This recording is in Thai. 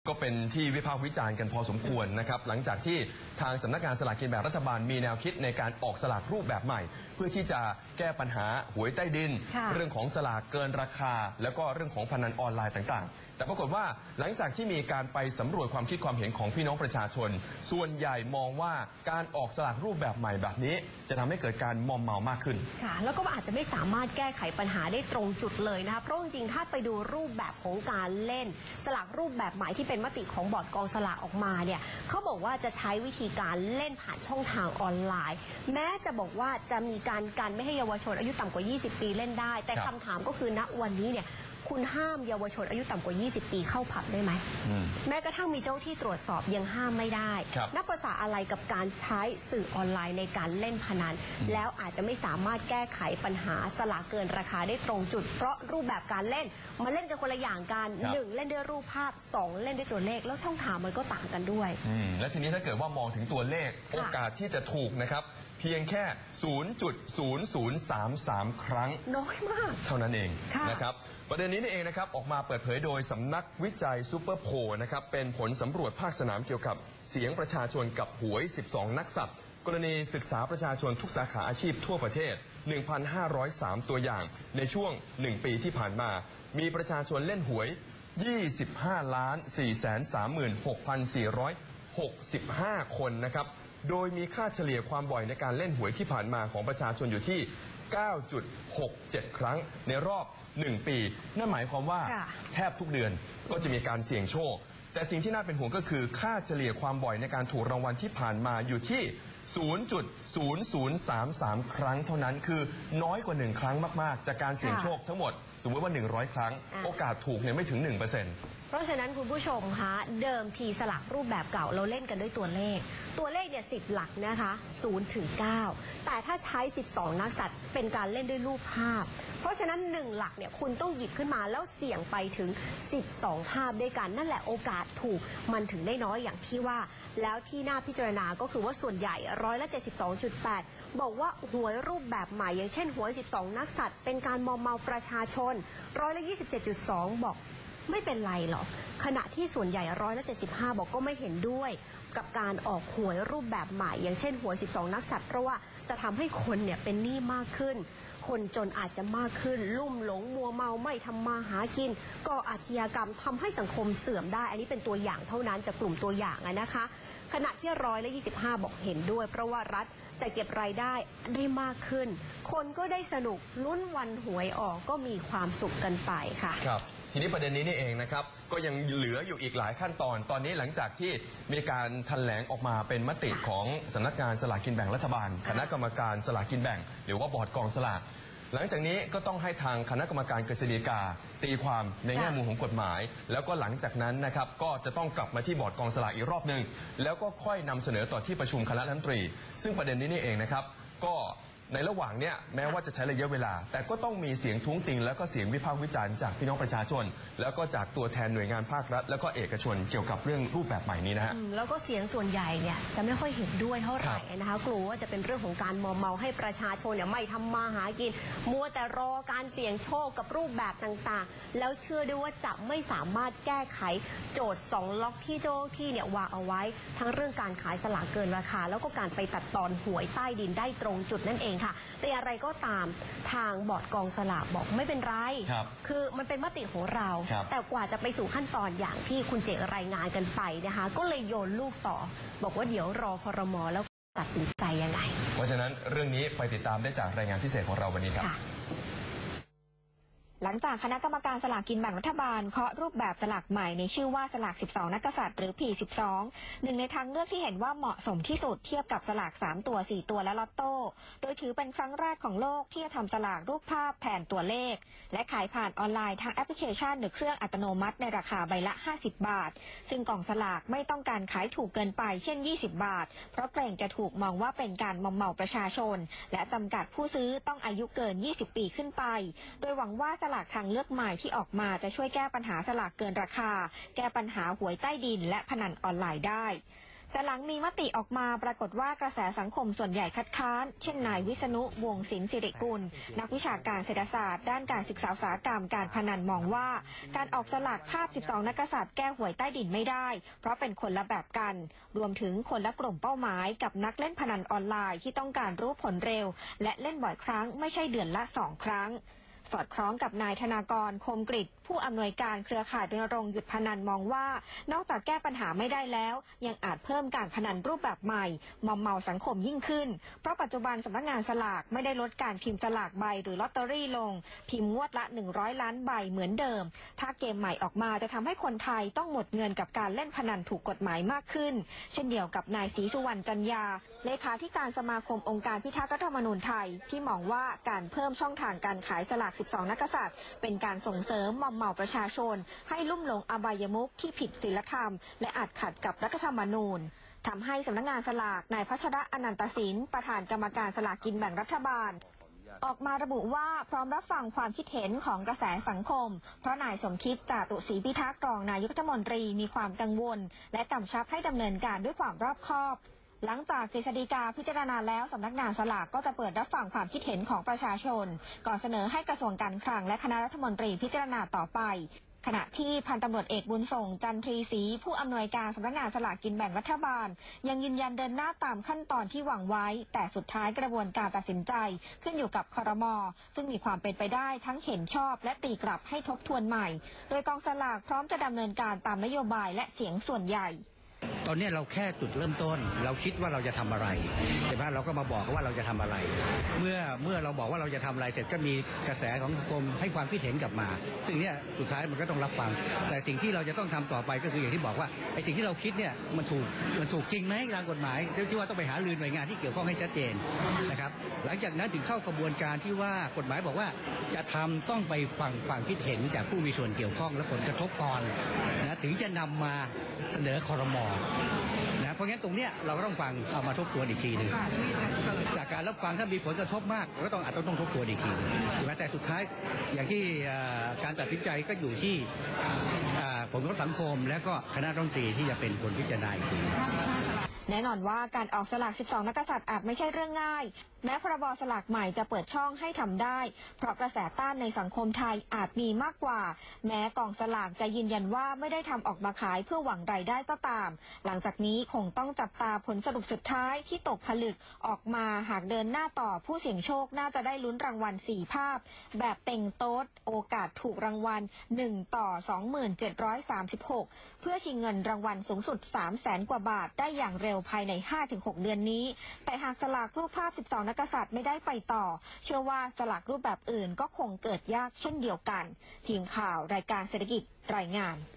ก็เป็นที่วิพากษ์วิจารณ์กันพอสมควรนะครับหลังจากที่ทางสำนักงานสลากกินแบ่งรัฐบาลมีแนวคิดในการออกสลากรูปแบบใหม่เพื่อที่จะแก้ปัญหาหวยใต้ดินเรื่องของสลากเกินราคาแล้วก็เรื่องของพนันออนไลน์ต่างๆแต่ปรากฏว่าหลังจากที่มีการไปสำรวจความคิดความเห็นของพี่น้องประชาชนส่วนใหญ่มองว่าการออกสลากรูปแบบใหม่แบบนี้จะทำให้เกิดการมอมเมามากขึ้นค่ะแล้วก็อาจจะไม่สามารถแก้ไขปัญหาได้ตรงจุดเลยนะคะเพราะจริงๆถ้าไปดูรูปแบบของการเล่นสลากรูปแบบใหม่ที่เป็นมติของบอร์ดกองสลากออกมาเนี่ยเขาบอกว่าจะใช้วิธีการเล่นผ่านช่องทางออนไลน์แม้จะบอกว่าจะมีการกันไม่ให้เยาวชนอายุต่ำกว่า20ปีเล่นได้แต่คำถามก็คือณวันนี้เนี่ยคุณห้ามเยาวชนอายุต่ำกว่า20ปีเข้าผับได้ไหมแม้กระทั่งมีเจ้าที่ตรวจสอบยังห้ามไม่ได้นับภาษาอะไรกับการใช้สื่อออนไลน์ในการเล่นพนันแล้วอาจจะไม่สามารถแก้ไขปัญหาสลากเกินราคาได้ตรงจุดเพราะรูปแบบการเล่นมาเล่นกันคนละอย่างกัน1เล่นด้วยรูปภาพ2เล่นด้วยตัวเลขแล้วช่องทางมันก็ต่างกันด้วยและทีนี้ถ้าเกิดว่ามองถึงตัวเลขโอกาสที่จะถูกนะครับเพียงแค่ 0.0033 ครั้งน้อยมากเท่านั้นเองนะครับประเด็นนี้นี่เองนะครับออกมาเปิดเผยโดยสำนักวิจัยซูเปอร์โพลนะครับเป็นผลสำรวจภาคสนามเกี่ยวกับเสียงประชาชนกับหวย12นักสัตว์กรณีศึกษาประชาชนทุกสาขาอาชีพทั่วประเทศ 1,503 ตัวอย่างในช่วง1ปีที่ผ่านมามีประชาชนเล่นหวย 25,436,465 คนนะครับโดยมีค่าเฉลี่ยความบ่อยในการเล่นหวยที่ผ่านมาของประชาชนอยู่ที่ 9.67 ครั้งในรอบ1ปีนั่นหมายความว่าแทบทุกเดือนก็จะมีการเสี่ยงโชคแต่สิ่งที่น่าเป็นห่วงก็คือค่าเฉลี่ยความบ่อยในการถูกรางวัลที่ผ่านมาอยู่ที่ 0.0033 ครั้งเท่านั้นคือน้อยกว่า1ครั้งมากๆจากการเสี่ยงโชคทั้งหมดสมมติว่า100ครั้งโอกาสถูกเนี่ยไม่ถึง 1% เพราะฉะนั้นคุณผู้ชมคะเดิมทีสลากรูปแบบเก่าเราเล่นกันด้วยตัวเลขเนี่ย10หลักนะคะ0 ถึง 9แต่ถ้าใช้12นักสัตว์เป็นการเล่นด้วยรูปภาพเพราะฉะนั้น1หลักเนี่ยคุณต้องหยิบขึ้นมาแล้วเสี่ยงไปถึง12ภาพด้วยกันนั่นแหละโอกาสถูกมันถึงได้น้อยอย่างที่ว่าแล้วที่น่าพิจารณาก็คือว่าส่วนใหญ่72.8บอกว่าหวยรูปแบบใหม่อย่างเช่นหวย12นักสัตว์เป็นการมอมเมาประชาชน27.2บอกไม่เป็นไรหรอกขณะที่ส่วนใหญ่75บอกก็ไม่เห็นด้วยกับการออกหวยรูปแบบใหม่อย่างเช่นหวย12นักสัตว์เพราะว่าจะทำให้คนเนี่ยเป็นหนี้มากขึ้นคนจนอาจจะมากขึ้นลุ่มหลงมัวเมาไม่ทำมาหากินก่ออาชญากรรมทำให้สังคมเสื่อมได้อันนี้เป็นตัวอย่างเท่านั้นจากกลุ่มตัวอย่างนะคะขณะที่125บอกเห็นด้วยเพราะว่ารัฐจะเก็บรายได้ได้มากขึ้นคนก็ได้สนุกลุ้นวันหวยออกก็มีความสุขกันไปค่ะครับทีนี้ประเด็นนี้นี่เองนะครับก็ยังเหลืออยู่อีกหลายขั้นตอนตอนนี้หลังจากที่มีการแถลงออกมาเป็นมติของสำนักงานสลากกินแบ่งรัฐบาลคณะกรรมการสลากกินแบ่งหรือว่าบอร์ดกองสลากหลังจากนี้ก็ต้องให้ทางคณะกรรมการกฤษฎีกาตีความในแง่มุมของกฎหมายแล้วก็หลังจากนั้นนะครับก็จะต้องกลับมาที่บอร์ดกองสลากอีกรอบหนึ่งแล้วก็ค่อยนำเสนอต่อที่ประชุมคณะรัฐมนตรีซึ่งประเด็นนี้นี่เองนะครับก็ในระหว่างเนี้ยแม้ว่าจะใช้ระยะเวลาแต่ก็ต้องมีเสียงท้วงติงแล้วก็เสียงวิพากษ์วิจารณ์จากพี่น้องประชาชนแล้วก็จากตัวแทนหน่วยงานภาครัฐแล้วก็เอกชนเกี่ยวกับเรื่องรูปแบบใหม่นี้นะฮะแล้วก็เสียงส่วนใหญ่เนี่ยจะไม่ค่อยเห็นด้วยเท่าไหร่นะคะกลัวว่าจะเป็นเรื่องของการมอมเมาให้ประชาชนเนี่ยไม่ทำมาหากินมัวแต่รอการเสี่ยงโชคกับรูปแบบต่างๆแล้วเชื่อด้วยว่าจะไม่สามารถแก้ไขโจทย์2ล็อกที่เจ้าที่เนี่ยวางเอาไว้ทั้งเรื่องการขายสลากเกินราคาแล้วก็การไปตัดตอนหวยใต้ดินได้ตรงจุดนั่นเองค่ะแต่อะไรก็ตามทางบอร์ดกองสลากบอกไม่เป็นไรคือมันเป็นมติของเราแต่กว่าจะไปสู่ขั้นตอนอย่างที่คุณเจรายงานกันไปนะคะก็เลยโยนลูกต่อบอกว่าเดี๋ยวรอครม.แล้วตัดสินใจยังไงเพราะฉะนั้นเรื่องนี้ไปติดตามได้จากรายงานพิเศษของเราวันนี้ครับหลังจากคณะกรรมการสลากกินแบ่งรัฐบาลเคาะรูปแบบสลากใหม่ในชื่อว่าสลาก12นักกษัตริย์หรือ P12 หนึ่งในทางเลือกที่เห็นว่าเหมาะสมที่สุดเทียบกับสลาก3ตัว4ตัวและลอตโต้โดยถือเป็นครั้งแรกของโลกที่จะทำสลากรูปภาพแทนตัวเลขและขายผ่านออนไลน์ทางแอปพลิเคชันหรือเครื่องอัตโนมัติในราคาใบละ50 บาทซึ่งกล่องสลากไม่ต้องการขายถูกเกินไปเช่น20 บาทเพราะเกรงจะถูกมองว่าเป็นการมอมเมาประชาชนและจำกัดผู้ซื้อต้องอายุเกิน20 ปีขึ้นไปโดยหวังว่าสลากทางเลือกใหม่ที่ออกมาจะช่วยแก้ปัญหาสลากเกินราคาแก้ปัญหาหวยใต้ดินและพนันออนไลน์ได้แต่หลังมีมติออกมาปรากฏว่ากระแสสังคมส่วนใหญ่คัดค้านเช่นนายวิษณุ วงศ์สินสิริกุลนักวิชาการเศรษฐศาสตร์ด้านการศึกษาอุตสาหกรรมการพนันมองว่าการออกสลากภาพ 12 นักกษัตริย์แก้หวยใต้ดินไม่ได้เพราะเป็นคนละแบบกันรวมถึงคนละกลุ่มเป้าหมายกับนักเล่นพนันออนไลน์ที่ต้องการรู้ผลเร็วและเล่นบ่อยครั้งไม่ใช่เดือนละ 2 ครั้งสอดคล้องกับนายธนากร คมกฤษผู้อำนวยการเครือข่ายรณรงค์หยุดพนันมองว่านอกจากแก้ปัญหาไม่ได้แล้วยังอาจเพิ่มการพนันรูปแบบใหม่มอมเมาสังคมยิ่งขึ้นเพราะปัจจุบันสำนักงานสลากไม่ได้ลดการพิมพ์สลากใบหรือลอตเตอรี่ลงพิมพ์งวดละ100 ล้านใบเหมือนเดิมถ้าเกมใหม่ออกมาจะทำให้คนไทยต้องหมดเงินกับการเล่นพนันถูกกฎหมายมากขึ้นเช่นเดียวกับนายศรีสุวรรณจันยาเลขาธิการสมาคมองค์การพิทักษ์รัฐธรรมนูญไทยที่มองว่าการเพิ่มช่องทางการขายสลาก 12 นักกษัตริย์เป็นการส่งเสริมมอมเมาประชาชนให้ลุ่มหลงอบายมุขที่ผิดศีลธรรมและอาจขัดกับรัฐธรรมนูญทำให้สำนักงานสลากนายพัชระอนันตสินประธานกรรมการสลากกินแบ่งรัฐบาลออกมาระบุว่าพร้อมรับฟังความคิดเห็นของกระแสสังคมเพราะนายสมคิด จาตุศรีพิทักษ์รองนายกรัฐมนตรีมีความกังวลและกำชับให้ดำเนินการด้วยความรอบคอบหลังจากกฤษฎีกาพิจารณาแล้วสำนักงานสลากก็จะเปิดรับฟังความคิดเห็นของประชาชนก่อนเสนอให้กระทรวงการคลังและคณะรัฐมนตรีพิจารณาต่อไปขณะที่พันตำรวจเอกบุญส่งจันทรีศรีผู้อำนวยการสำนักงานสลากกินแบ่งรัฐบาลยังยืนยันเดินหน้าตามขั้นตอนที่วางไว้แต่สุดท้ายกระบวนการตัดสินใจขึ้นอยู่กับครม.ซึ่งมีความเป็นไปได้ทั้งเห็นชอบและตีกลับให้ทบทวนใหม่โดยกองสลากพร้อมจะดำเนินการตามนโยบายและเสียงส่วนใหญ่ตอนนี้เราแค่จุดเริ่มต้นเราคิดว่าเราจะทำอะไรแต่ว่าเราก็มาบอกว่าเราจะทำอะไร เมื่อเราบอกว่าเราจะทำอะไรเสร็จก็มีกระแสของสังคมให้ความคิดเห็นกลับมาซึ่งเนี่ยสุดท้ายมันก็ต้องรับฟังแต่สิ่งที่เราจะต้องทำต่อไปก็คืออย่างที่บอกว่าไอ้สิ่งที่เราคิดเนี่ยมันถูกจริงไหมตามกฎหมายที่ว่าต้องไปหารือหน่วยงานที่เกี่ยวข้องให้ชัดเจนนะครับหลังจากนั้นถึงเข้ากระบวนการที่ว่ากฎหมายบอกว่าจะทำต้องไปฟังความคิดเห็นจากผู้มีส่วนเกี่ยวข้องและผลกระทบก่อนนะถึงจะนำมาเสนอครม.นะเพราะงั้นตรงเนี้ยเราก็ต้องฟังเอามาทบทวนอีกทีหนึ่งจากการรับฟังถ้ามีผลกระทบมากเราก็อาจจะต้องทบทวนอีกทีถูกไหมแต่สุดท้ายอย่างที่การตัดสินใจก็อยู่ที่ผลกระทบสังคมและก็คณะรัฐมนตรีที่จะเป็นคนพิจารณาอีกทีแน่นอนว่าการออกสลาก 12 นักกษัตริย์อาจไม่ใช่เรื่องง่ายแม้พรบสลากใหม่จะเปิดช่องให้ทำได้เพราะกระแสต้านในสังคมไทยอาจมีมากกว่าแม้กองสลากจะยืนยันว่าไม่ได้ทำออกมาขายเพื่อหวังรายได้ก็ตามหลังจากนี้คงต้องจับตาผลสรุปสุดท้ายที่ตกผลึกออกมาหากเดินหน้าต่อผู้เสี่ยงโชคน่าจะได้ลุ้นรางวัล 4 ภาพแบบเต็งโต๊ดโอกาสถูกรางวัล1 ต่อ 2736 เพื่อชิงเงินรางวัลสูงสุด 300,000 กว่าบาทได้อย่างเร็วภายใน 5-6 เดือนนี้แต่หากสลากรูปภาพ 12 นักกษัตริย์ไม่ได้ไปต่อเชื่อว่าสลากรูปแบบอื่นก็คงเกิดยากเช่นเดียวกันทีมข่าวรายการเศรษฐกิจรายงาน